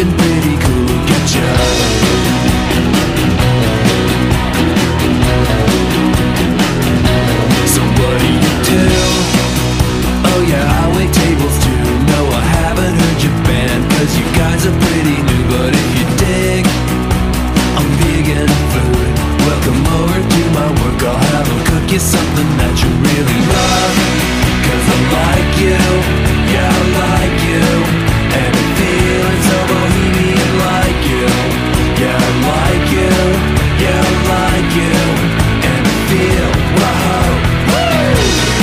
looking pretty cool, getcha. So what do you do? Oh yeah, I wait tables too. No, I haven't heard your band, cause you guys are pretty new. But if you dig, I'm vegan food. Welcome over to my work, I'll have them cook you something that you really love. Cause I like you, yeah I like you. And I'm feeling so bohemian like you. Yeah I like you, yeah I like you. And I feel, whoa, woo!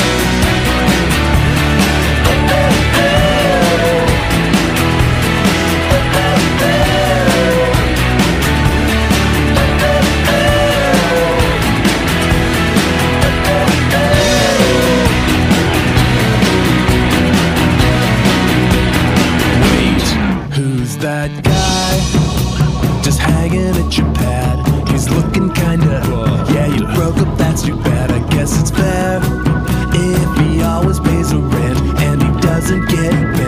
Who's that guy just hanging at your pad? He's looking kinda, yeah, you broke up, that's too bad. I guess it's fair if he always pays the rent and he doesn't get